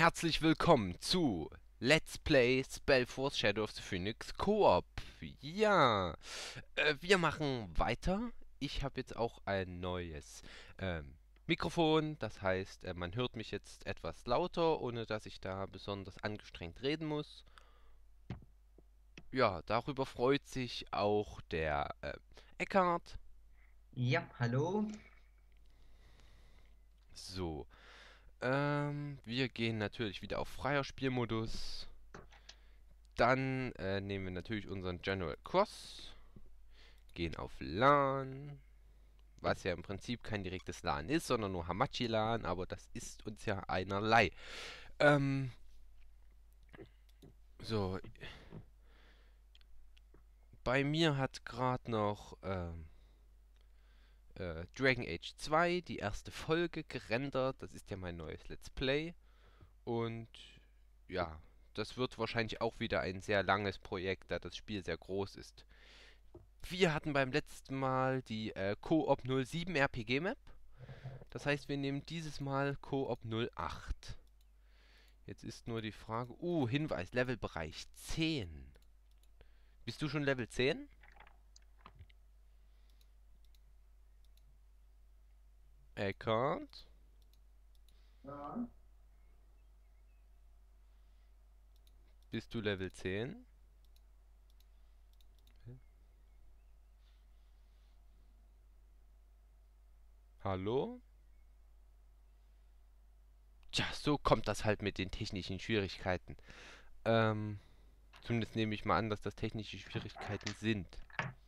herzlich willkommen zu Let's Play Spellforce Shadow of the Phoenix Koop. Ja, wir machen weiter. Ich habe jetzt auch ein neues Mikrofon. Das heißt, man hört mich jetzt etwas lauter, ohne dass ich da besonders angestrengt reden muss. Ja, darüber freut sich auch der Eckhart. Ja, hallo. So, wir gehen natürlich wieder auf freier Spielmodus. Dann nehmen wir natürlich unseren General Cross, gehen auf LAN, was ja im Prinzip kein direktes LAN ist, sondern nur Hamachi-LAN, aber das ist uns ja einerlei. Ähm, so, bei mir hat gerade noch Dragon Age 2 die erste Folge gerendert. Das ist ja mein neues Let's Play. Und ja, das wird wahrscheinlich auch wieder ein sehr langes Projekt, da das Spiel sehr groß ist. Wir hatten beim letzten Mal die Coop 07 RPG Map. Das heißt, wir nehmen dieses Mal Coop 08. Jetzt ist nur die Frage. Hinweis, Levelbereich 10. Bist du schon Level 10? Eckart? Ja. Bist du Level 10? Hallo? Tja, so kommt das halt mit den technischen Schwierigkeiten. Ähm, Zumindest nehme ich mal an, dass das technische Schwierigkeiten sind.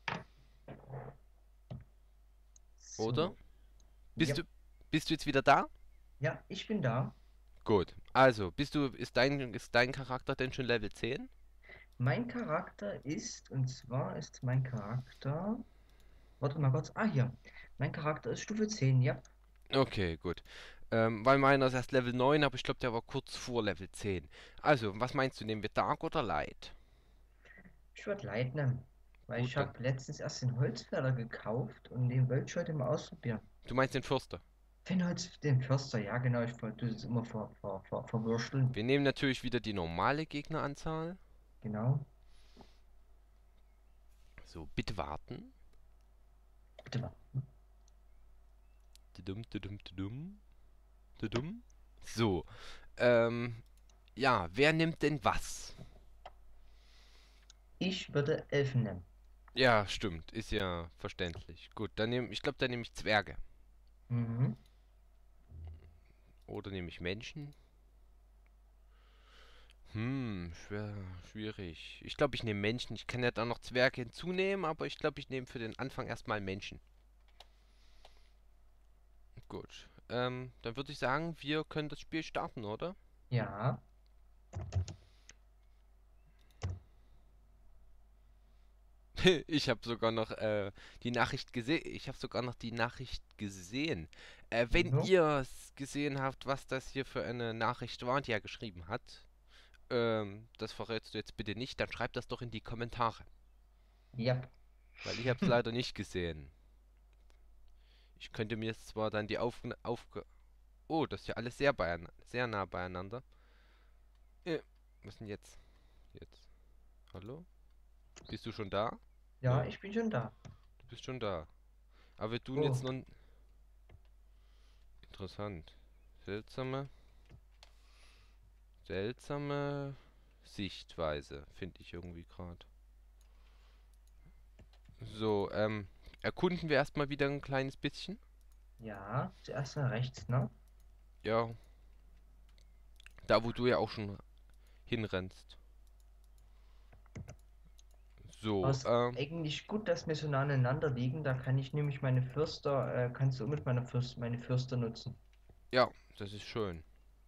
Oder? So. Bist du, Ja. bist du jetzt wieder da? Ja, ich bin da. Gut. Also, ist dein Charakter denn schon Level 10? Mein Charakter ist, und zwar ist mein Charakter. Warte mal kurz. Ah, hier. Mein Charakter ist Stufe 10. Ja. Okay, gut. Weil meiner ist erst Level 9, aber ich glaube, der war kurz vor Level 10. Also, was meinst du, nehmen wir Dark oder Light? Ich würde Light nehmen. Weil Gut, ich dann. habe letztens erst den Holzfäller gekauft und den wollte ich heute mal ausprobieren. Du meinst den Fürster. Den Förster, ja genau. Ich wollte das immer verwursteln. Wir nehmen natürlich wieder die normale Gegneranzahl. Genau. So, bitte warten. Bitte mal. Tudum, tudum, tudum, tudum. So, ähm, ja, wer nimmt denn was? Ich würde Elfen nehmen. Ja, stimmt, ist ja verständlich. Gut, ich glaube, dann nehme ich Zwerge. Mhm. Oder nehme ich Menschen? Schwierig. Ich glaube, ich nehme Menschen. Ich kann ja dann noch Zwerge hinzunehmen, aber ich glaube, ich nehme für den Anfang erstmal Menschen. Gut. Dann würde ich sagen, wir können das Spiel starten, oder? Ja. Ich habe sogar noch die Nachricht gesehen. Ich habe sogar noch die Nachricht gesehen. Wenn So. ihr es gesehen habt, was das hier für eine Nachricht war, die er geschrieben hat, das verrätst du jetzt bitte nicht, dann schreibt das doch in die Kommentare. Ja. Weil ich habe es leider nicht gesehen. Ich könnte mir jetzt zwar dann die Aufgabe. Oh, das ist ja alles sehr nah beieinander. Was denn jetzt? Jetzt. Hallo? Bist du schon da? Ja, Ja, ich bin schon da. du bist schon da. Aber wir tun jetzt Oh. nun. Interessant. Seltsame, seltsame Sichtweise, finde ich irgendwie gerade. So, erkunden wir erstmal wieder ein kleines bisschen. Ja, zuerst mal rechts, ne? Ja, da wo du ja auch schon hinrennst. Aber So, es ist eigentlich gut, dass wir so nah aneinander liegen. Da kann ich nämlich meine Fürster, kannst du mit meine Fürster nutzen. ja, das ist schön.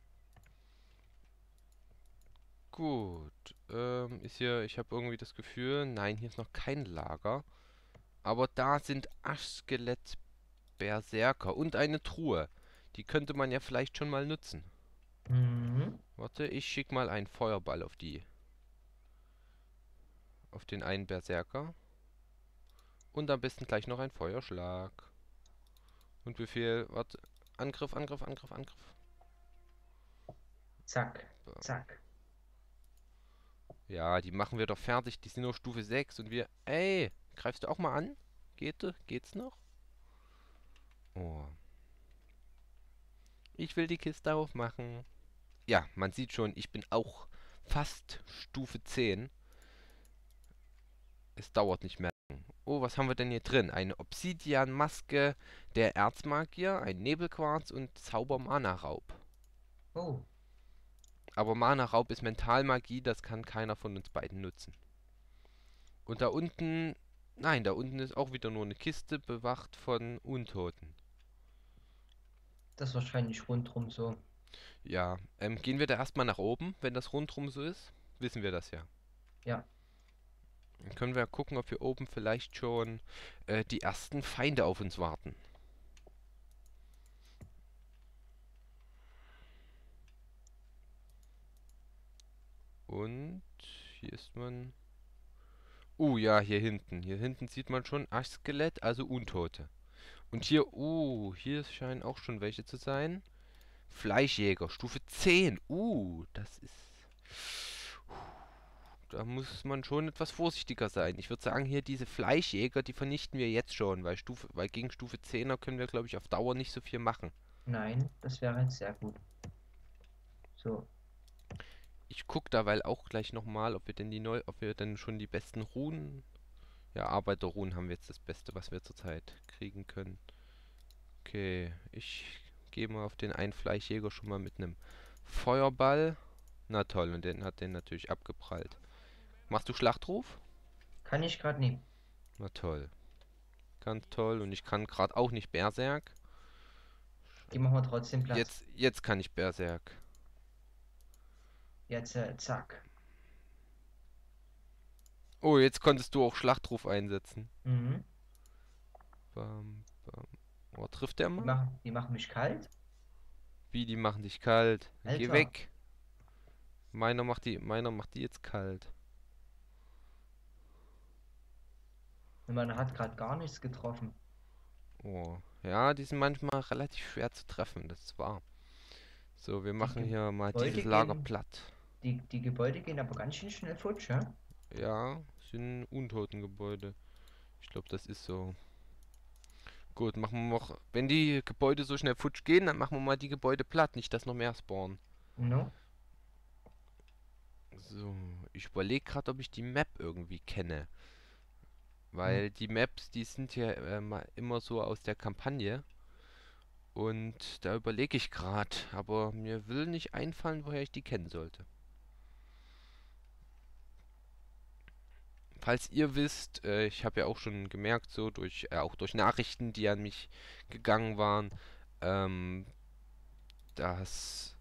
Gut, ist hier, ich habe irgendwie das Gefühl, nein, hier ist noch kein Lager. Aber da sind Aschskelett, Berserker und eine Truhe. Die könnte man ja vielleicht schon mal nutzen. Mhm. Warte, ich schick mal einen Feuerball auf den einen Berserker. Und am besten gleich noch ein Feuerschlag. Und Befehl, warte, Angriff, Angriff, Angriff, Angriff. Zack, zack. Ja, die machen wir doch fertig. Die sind nur Stufe 6 und wir... Ey, greifst du auch mal an? Geht's noch? Oh, ich will die Kiste aufmachen. Ja, man sieht schon, ich bin auch fast Stufe 10. Es dauert nicht mehr. Oh, was haben wir denn hier drin? Eine Obsidian-Maske der Erzmagier, ein Nebelquarz und Zauber-Mana-Raub. Oh, Aber Mana-Raub ist Mentalmagie, das kann keiner von uns beiden nutzen. Und da unten... Nein, da unten ist auch wieder nur eine Kiste, bewacht von Untoten. das ist wahrscheinlich rundrum so. Ja, gehen wir da erstmal nach oben, wenn das rundrum so ist? Wissen wir das ja. Ja, Dann können wir ja gucken, ob hier oben vielleicht schon die ersten Feinde auf uns warten. Und hier ist man... ja, hier hinten. Hier hinten sieht man schon Aschskelett, also Untote. Und hier, hier scheinen auch schon welche zu sein. Fleischjäger, Stufe 10. Das ist... Da muss man schon etwas vorsichtiger sein. Ich würde sagen, hier diese Fleischjäger, die vernichten wir jetzt schon, weil gegen Stufe 10er können wir, glaube ich, auf Dauer nicht so viel machen. nein, das wäre jetzt sehr gut. So, Ich gucke derweil auch gleich nochmal, ob wir denn schon die besten Runen... Ja, Arbeiterruhen haben wir jetzt das Beste, was wir zurzeit kriegen können. Okay, ich gehe mal auf den einen Fleischjäger schon mal mit einem Feuerball. Na toll, und den hat den natürlich abgeprallt. Machst du Schlachtruf? kann ich gerade nicht. Na toll. Ganz toll. Und ich kann gerade auch nicht Berserk. Die machen wir trotzdem Platz. Jetzt kann ich Berserk. Jetzt, zack. Oh, jetzt konntest du auch Schlachtruf einsetzen. Mhm. Bam, bam. Oh, trifft der Die mal? machen mich kalt. Wie, die machen dich kalt. Dann geh Alter, weg. Meiner macht die jetzt kalt. man hat gerade gar nichts getroffen. Oh, ja, die sind manchmal relativ schwer zu treffen, das ist wahr. So, wir Die machen hier mal Gebäude dieses Lager gehen, platt. die Gebäude gehen aber ganz schön schnell futsch, ja? Ja, sind Untotengebäude. Ich glaube, das ist so. Gut, machen wir noch. Wenn die Gebäude so schnell futsch gehen, dann machen wir mal die Gebäude platt, nicht dass noch mehr spawnen. No? So, ich überlege gerade, ob ich die Map irgendwie kenne. Hm. Weil die Maps, die sind ja immer so aus der Kampagne. Und da überlege ich gerade, aber mir will nicht einfallen, woher ich die kennen sollte. Falls ihr wisst, ich habe ja auch schon gemerkt, so auch durch Nachrichten, die an mich gegangen waren, ähm, dass,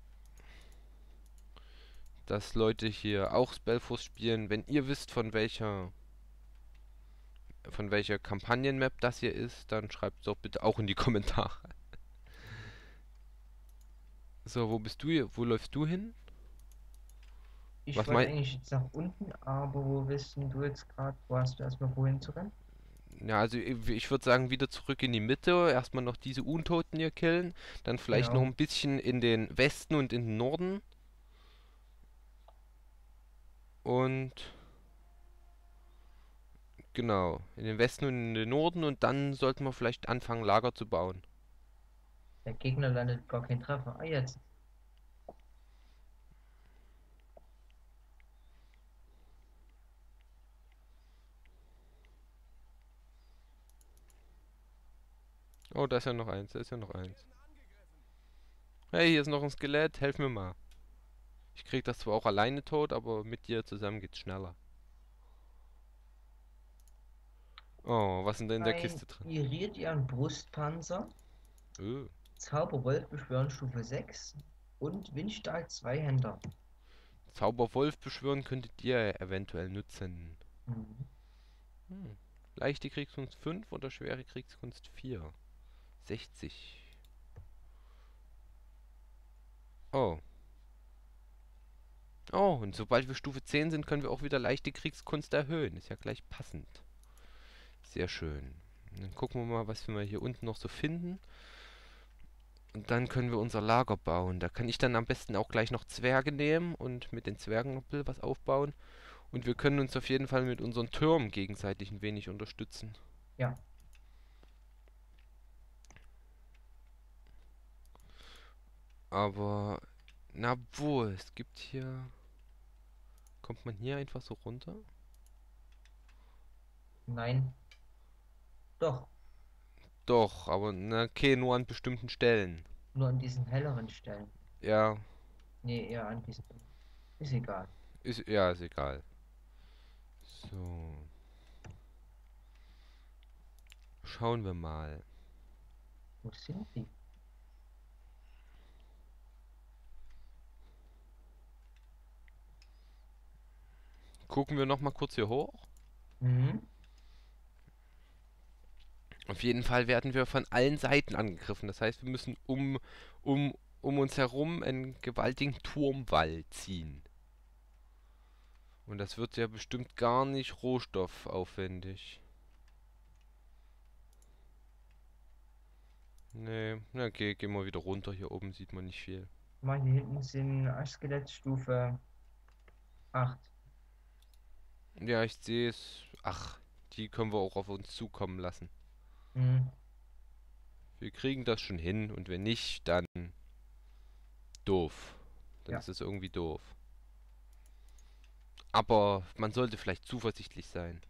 dass Leute hier auch Spellforce spielen. Wenn ihr wisst, von welcher Kampagnenmap das hier ist, dann schreibt es doch bitte auch in die Kommentare. So, wo läufst du hin? Ich Was wollte mein, eigentlich jetzt nach unten, aber wo bist denn du jetzt gerade? Wo hast du erstmal wohin zu rennen? ja, also ich würde sagen, wieder zurück in die Mitte, erstmal noch diese Untoten hier killen, dann vielleicht noch Genau. ein bisschen in den Westen und in den Norden und genau, in den Westen und in den Norden und dann sollten wir vielleicht anfangen, Lager zu bauen. Der Gegner landet gar kein Treffer. Ah, jetzt. Oh, da ist ja noch eins, da ist ja noch eins. Hey, hier ist noch ein Skelett, helf mir mal. Ich krieg das zwar auch alleine tot, aber mit dir zusammen geht's schneller. Oh, was ist denn da in der Ein Kiste drin? Iridian Brustpanzer, Oh, Zauberwolf beschwören Stufe 6 und Windstahl Zweihänder. Zauberwolf beschwören könntet ihr eventuell nutzen. Mhm. Hm. Leichte Kriegskunst 5 oder schwere Kriegskunst 4. 60. Oh. Oh, und sobald wir Stufe 10 sind, können wir auch wieder leichte Kriegskunst erhöhen. Ist ja gleich passend. Sehr schön. Dann gucken wir mal, was wir hier unten noch so finden. Und dann können wir unser Lager bauen. Da kann ich dann am besten auch gleich noch Zwerge nehmen und mit den Zwergen noch ein bisschen was aufbauen. Und wir können uns auf jeden Fall mit unseren Türmen gegenseitig ein wenig unterstützen. Ja, Aber, na wohl, es gibt hier... Kommt man hier einfach so runter? nein, doch, Doch, aber na okay, nur an bestimmten Stellen. nur an diesen helleren Stellen. Ja, Nee, eher an diesen. Ist egal. ist egal. So, schauen wir mal. Wo sind die? Gucken wir noch mal kurz hier hoch. Mhm. Auf jeden Fall werden wir von allen Seiten angegriffen. Das heißt, wir müssen um uns herum einen gewaltigen Turmwall ziehen. Und das wird ja bestimmt gar nicht rohstoffaufwendig. Nee, na okay, gehen wir wieder runter. Hier oben sieht man nicht viel. Mal hier hinten sind Skelettsstufe 8. Ja, ich sehe es. Ach, die können wir auch auf uns zukommen lassen. Mhm. Wir kriegen das schon hin und wenn nicht, dann doof. Dann Ja, ist es irgendwie doof. Aber man sollte vielleicht zuversichtlich sein.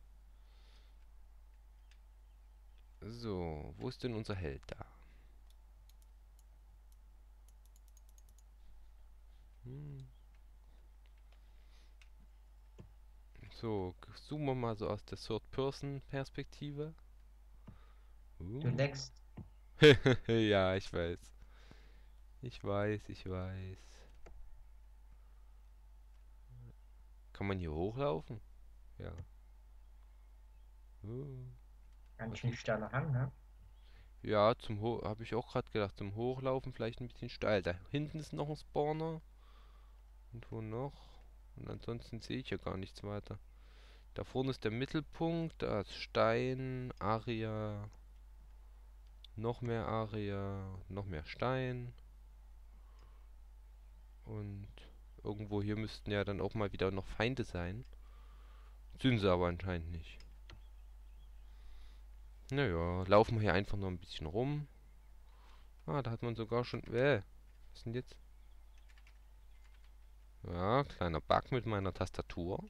So, wo ist denn unser Held da? Hm. So, zoomen wir mal so aus der Third-Person-Perspektive. du Uh. leckst. Ja, ich weiß. Ich weiß, ich weiß. Kann man hier hochlaufen? Ja. Uh. Ganz Was schön liegt? steiler Hang, ne? Ja, habe ich auch gerade gedacht, zum Hochlaufen vielleicht ein bisschen steil. Da hinten ist noch ein Spawner. Und wo noch? Und ansonsten sehe ich ja gar nichts weiter. Da vorne ist der Mittelpunkt, da ist Stein, Aria, noch mehr Aria, noch mehr Stein. Und irgendwo hier müssten ja dann auch mal wieder noch Feinde sein. Sind sie aber anscheinend nicht. Naja, laufen wir hier einfach noch ein bisschen rum. Ah, da hat man sogar schon... was sind jetzt? Ja, kleiner Bug mit meiner Tastatur.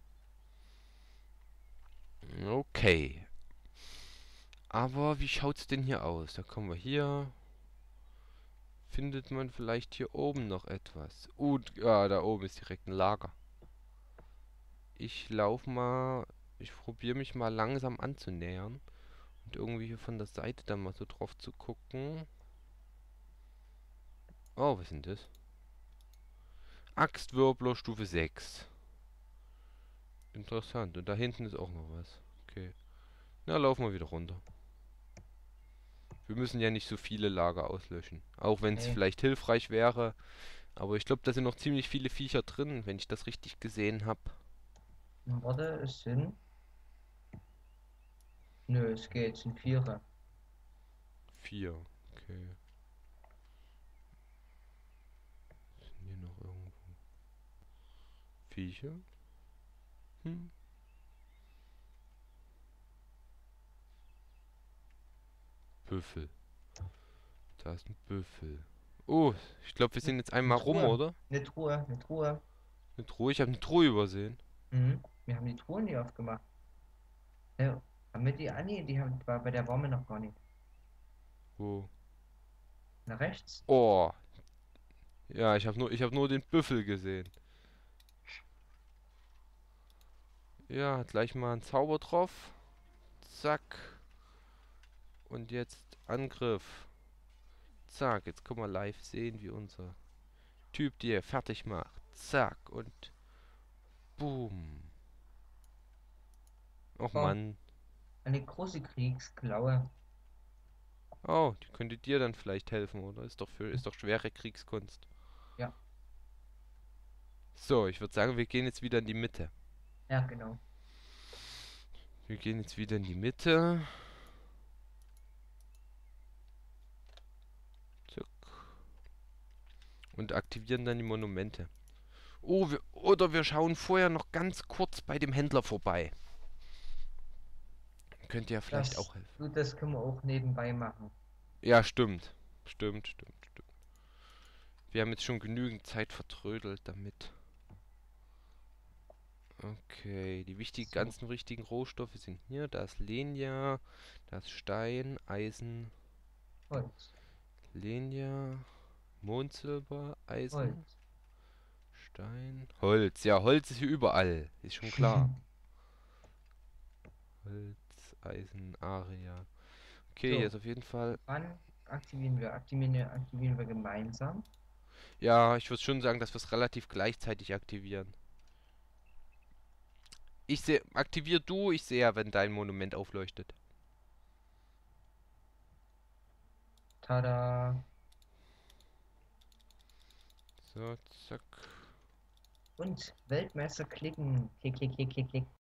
Okay. Aber wie schaut's denn hier aus? Da kommen wir hier. Findet man vielleicht hier oben noch etwas? Ja, da oben ist direkt ein Lager. Ich lauf mal... Ich probiere mich mal langsam anzunähern. Und irgendwie hier von der Seite dann mal so drauf zu gucken. Oh, was ist denn das? Axtwirbler Stufe 6. Interessant. Und da hinten ist auch noch was. Okay. Na, laufen wir wieder runter. Wir müssen ja nicht so viele Lager auslöschen. Auch wenn es Nee. vielleicht hilfreich wäre. Aber ich glaube, da sind noch ziemlich viele Viecher drin, wenn ich das richtig gesehen habe. Warte, es sind. Nö, es geht, es sind Vierer. 4. Okay. Sind hier noch irgendwo Viecher? Hm. Büffel. Da ist ein Büffel. Oh, ich glaube, wir sind jetzt Eine einmal rum, Truhe. oder? Eine Truhe, eine Truhe. Eine Truhe. Ich habe eine Truhe übersehen. Mhm. Wir haben die Truhe nie aufgemacht. Ja, haben wir die? Ah, nee, die haben, war bei der Warme noch gar nicht. Wo? Nach rechts? Oh. Ja, ich habe nur den Büffel gesehen. Ja, gleich mal ein Zauber drauf. Zack. Und jetzt Angriff. Zack, jetzt können wir live sehen, wie unser Typ die er fertig macht. Zack und boom. Och Oh, Mann. eine große Kriegsklaue. Oh, die könnte dir dann vielleicht helfen, oder? Ist doch schwere Kriegskunst. Ja, So, ich würde sagen, wir gehen jetzt wieder in die Mitte. ja, genau. Wir gehen jetzt wieder in die Mitte. Zack. und aktivieren dann die Monumente. Oh, oder wir schauen vorher noch ganz kurz bei dem Händler vorbei. Könnte ja vielleicht auch helfen. Das können wir auch nebenbei machen. Ja, stimmt. Stimmt. Wir haben jetzt schon genügend Zeit vertrödelt damit. Okay, die So, ganzen wichtigen Rohstoffe sind hier. Da ist Lenia, da ist Stein, Eisen, Holz, Lenia, Mondsilber, Eisen, Holz. Stein, Holz. Ja, Holz ist hier überall. Ist schon klar. Holz, Eisen, Aria. Okay, hier ist So, auf jeden Fall. wann aktivieren wir? Aktivieren wir gemeinsam. Ja, ich würde schon sagen, dass wir es relativ gleichzeitig aktivieren. Ich sehe, aktivier du, ich sehe ja, wenn dein Monument aufleuchtet. Tada! So, zack. Und Weltmeister klicken. Klick, klick, klick, klick, klick.